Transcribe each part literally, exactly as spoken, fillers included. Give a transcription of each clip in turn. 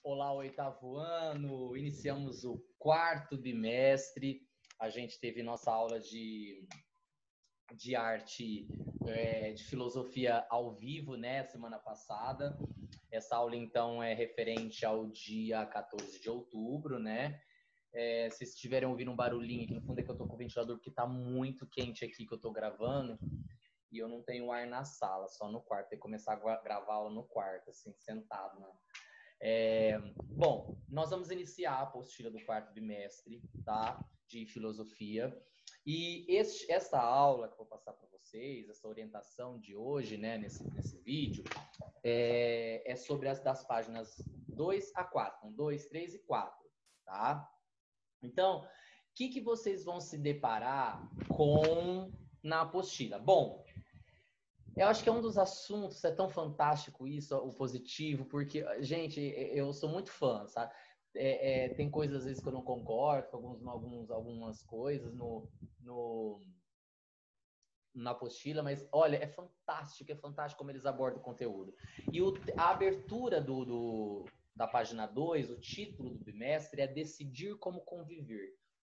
Olá, oitavo ano, iniciamos o quarto bimestre, a gente teve nossa aula de, de arte, é, de filosofia ao vivo, né, semana passada. Essa aula, então, é referente ao dia quatorze de outubro, né? É, se vocês estiverem ouvindo um barulhinho aqui no fundo, é que eu tô com o ventilador, porque tá muito quente aqui que eu tô gravando, e eu não tenho ar na sala, só no quarto. Tem que começar a gravar aula no quarto, assim, sentado, né? É, bom, nós vamos iniciar a apostila do quarto bimestre, tá? De filosofia. E este, esta aula que eu vou passar para vocês, essa orientação de hoje, né, nesse, nesse vídeo, é, é sobre as das páginas dois a quatro. Então, dois, três e quatro, tá? Então, o que, que vocês vão se deparar com na apostila? Bom, eu acho que é um dos assuntos, é tão fantástico isso, o positivo, porque, gente, eu sou muito fã, sabe? É, é, tem coisas, às vezes, que eu não concordo com alguns, alguns, algumas coisas no, no, na apostila, mas, olha, é fantástico, é fantástico como eles abordam o conteúdo. E o, a abertura do, do, da página dois, o título do bimestre, é Decidir como Conviver.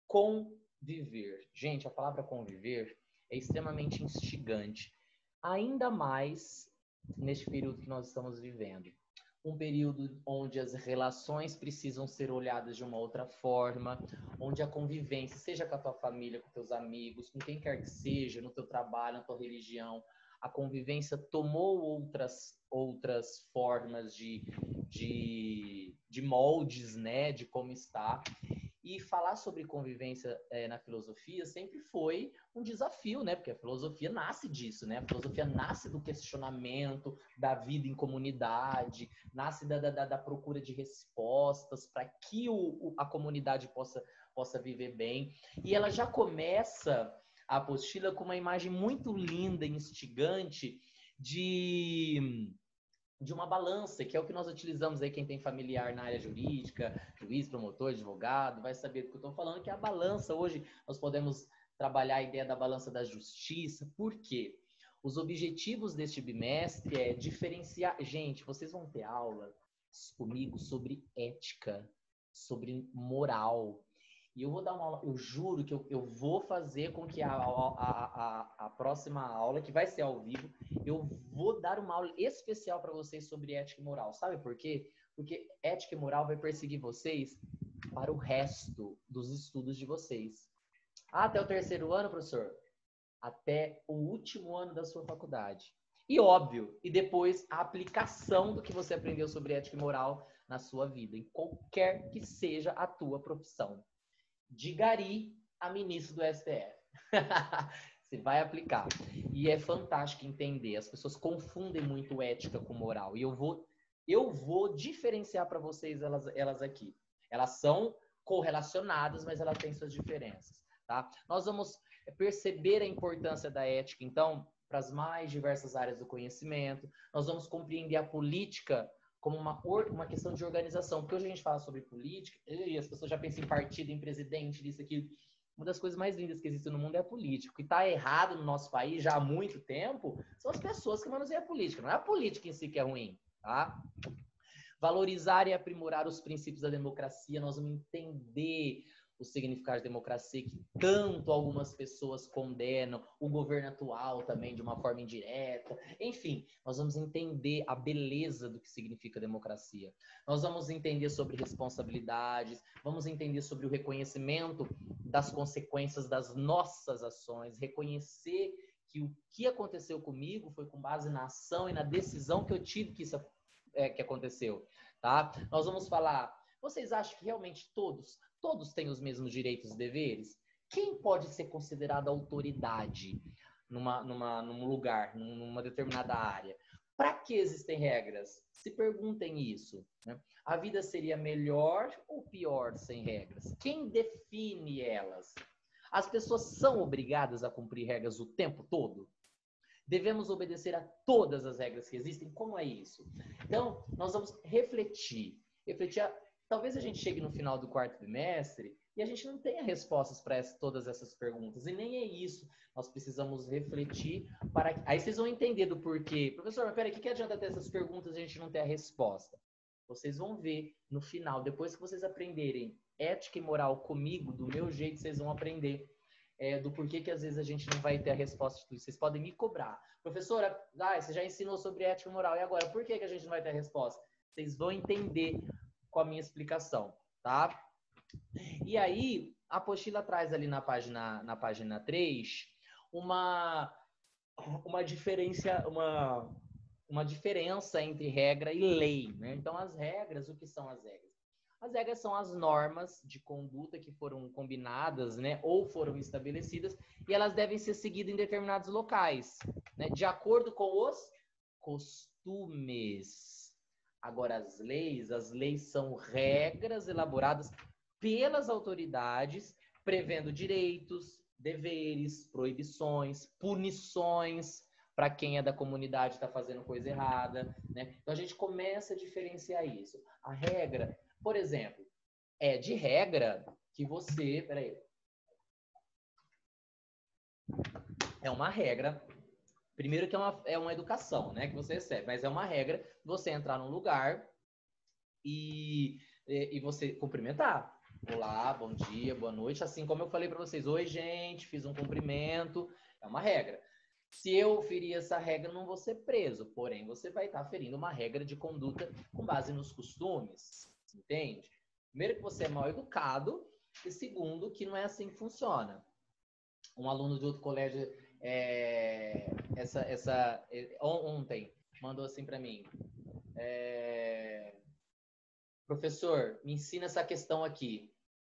Conviver. Gente, a palavra conviver é extremamente instigante. Ainda mais neste período que nós estamos vivendo. Um período onde as relações precisam ser olhadas de uma outra forma, onde a convivência, seja com a tua família, com teus amigos, com quem quer que seja, no teu trabalho, na tua religião, a convivência tomou outras, outras formas de, de, de moldes, né, de como está. E falar sobre convivência é, na filosofia sempre foi um desafio, né? Porque a filosofia nasce disso, né? A filosofia nasce do questionamento da vida em comunidade, nasce da, da, da procura de respostas para que o, o, a comunidade possa, possa viver bem. E ela já começa a apostila com uma imagem muito linda e instigante de... de uma balança, que é o que nós utilizamos aí, quem tem familiar na área jurídica, juiz, promotor, advogado, vai saber do que eu estou falando, que é a balança. Hoje nós podemos trabalhar a ideia da balança da justiça. Por quê? Os objetivos deste bimestre é diferenciar... Gente, vocês vão ter aula comigo sobre ética, sobre moral. E eu vou dar uma aula, eu juro que eu, eu vou fazer com que a, a, a, a próxima aula, que vai ser ao vivo, eu vou dar uma aula especial para vocês sobre ética e moral. Sabe por quê? Porque ética e moral vai perseguir vocês para o resto dos estudos de vocês. Ah, até o terceiro ano, professor? Até o último ano da sua faculdade. E óbvio, e depois a aplicação do que você aprendeu sobre ética e moral na sua vida, em qualquer que seja a tua profissão. De gari a ministro do S T F. Você vai aplicar. E é fantástico entender. As pessoas confundem muito ética com moral. E eu vou, eu vou diferenciar para vocês elas, elas aqui. Elas são correlacionadas, mas elas têm suas diferenças. Tá? Nós vamos perceber a importância da ética, então, para as mais diversas áreas do conhecimento. Nós vamos compreender a política como uma, uma questão de organização. Porque hoje a gente fala sobre política e as pessoas já pensam em partido, em presidente, disso, aquilo. Uma das coisas mais lindas que existe no mundo é a política. O que está errado no nosso país já há muito tempo são as pessoas que manuseiam a política. Não é a política em si que é ruim, tá? Valorizar e aprimorar os princípios da democracia. Nós vamos entender o significado de democracia, que tanto algumas pessoas condenam, o governo atual também de uma forma indireta. Enfim, nós vamos entender a beleza do que significa democracia. Nós vamos entender sobre responsabilidades, vamos entender sobre o reconhecimento das consequências das nossas ações, reconhecer que o que aconteceu comigo foi com base na ação e na decisão que eu tive que isso é, que aconteceu, tá? Nós vamos falar, vocês acham que realmente todos Todos têm os mesmos direitos e deveres? Quem pode ser considerado autoridade numa, numa, num lugar, numa determinada área? Para que existem regras? Se perguntem isso. Né? A vida seria melhor ou pior sem regras? Quem define elas? As pessoas são obrigadas a cumprir regras o tempo todo? Devemos obedecer a todas as regras que existem? Como é isso? Então, nós vamos refletir. Refletir a Talvez a gente chegue no final do quarto bimestre e a gente não tenha respostas para todas essas perguntas. E nem é isso. Nós precisamos refletir para... Aí vocês vão entender do porquê. Professor, mas peraí, o que, que adianta ter essas perguntas e a gente não ter a resposta? vocês vão ver no final, depois que vocês aprenderem ética e moral comigo, do meu jeito, vocês vão aprender é, do porquê que às vezes a gente não vai ter a resposta de tudo. Vocês podem me cobrar. Professora, ah, você já ensinou sobre ética e moral, e agora, por que que a gente não vai ter a resposta? Vocês vão entender com a minha explicação, tá? E aí, a apostila traz ali na página, na página três uma, uma, diferença, uma, uma diferença entre regra e lei, né? Então, as regras, o que são as regras? As regras são as normas de conduta que foram combinadas, né, ou foram estabelecidas, e elas devem ser seguidas em determinados locais, né, de acordo com os costumes. Agora, as leis, as leis são regras elaboradas pelas autoridades, prevendo direitos, deveres, proibições, punições para quem é da comunidade está fazendo coisa errada, né? Então, a gente começa a diferenciar isso. A regra... Por exemplo, é de regra que você... Peraí. É uma regra. Primeiro que é uma, é uma educação, né? Que você recebe. Mas é uma regra você entrar num lugar e, e, e você cumprimentar. Olá, bom dia, boa noite. Assim como eu falei para vocês. Oi, gente, fiz um cumprimento. É uma regra. Se eu ferir essa regra, não vou ser preso. Porém, você vai estar ferindo uma regra de conduta com base nos costumes. Entende? Primeiro que você é mal educado e segundo que não é assim que funciona. Um aluno de outro colégio é, essa, essa, ontem mandou assim para mim, é, professor, me ensina essa questão aqui.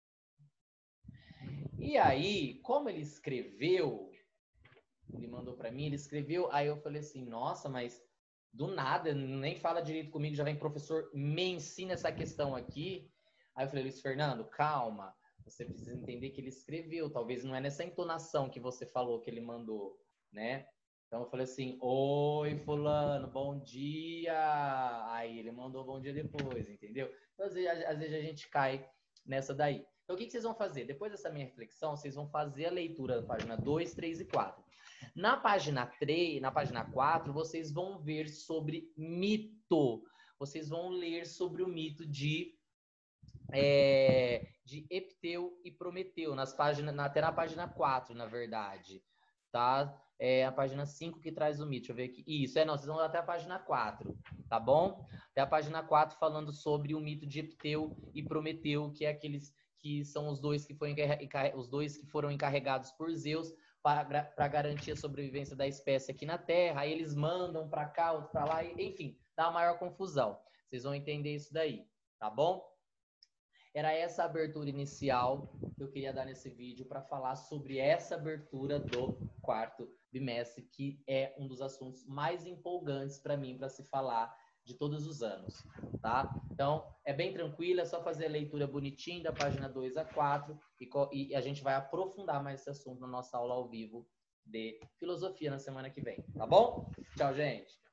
E aí, como ele escreveu, ele mandou para mim, ele escreveu, aí eu falei assim, nossa, mas do nada, nem fala direito comigo, já vem professor, me ensina essa questão aqui. Aí eu falei, Luiz Fernando, calma, você precisa entender que ele escreveu, talvez não é nessa entonação que você falou que ele mandou, né? Então eu falei assim, oi fulano, bom dia. Aí ele mandou bom dia depois, entendeu? Então às vezes, às vezes a gente cai nessa daí. Então o que, que vocês vão fazer? Depois dessa minha reflexão, vocês vão fazer a leitura da página dois, três e quatro. Na página três, na página quatro, vocês vão ver sobre mito. Vocês vão ler sobre o mito de, é, de Epteu e Prometeu, nas páginas, até na página quatro, na verdade. Tá? É a página cinco que traz o mito. Deixa eu ver aqui. Isso, é, não, vocês vão até a página quatro, tá bom? Até a página quatro falando sobre o mito de Epteu e Prometeu, que é aqueles que são os dois que foram, os dois que foram encarregados por Zeus para, para garantir a sobrevivência da espécie aqui na Terra. Aí eles mandam para cá, outro para lá, e, enfim, dá uma maior confusão. Vocês vão entender isso daí, tá bom? Era essa a abertura inicial que eu queria dar nesse vídeo para falar sobre essa abertura do quarto bimestre, que é um dos assuntos mais empolgantes para mim, para se falar de todos os anos, tá? Então, é bem tranquilo, é só fazer a leitura bonitinha da página dois a quatro e, e a gente vai aprofundar mais esse assunto na nossa aula ao vivo de filosofia na semana que vem, tá bom? Tchau, gente!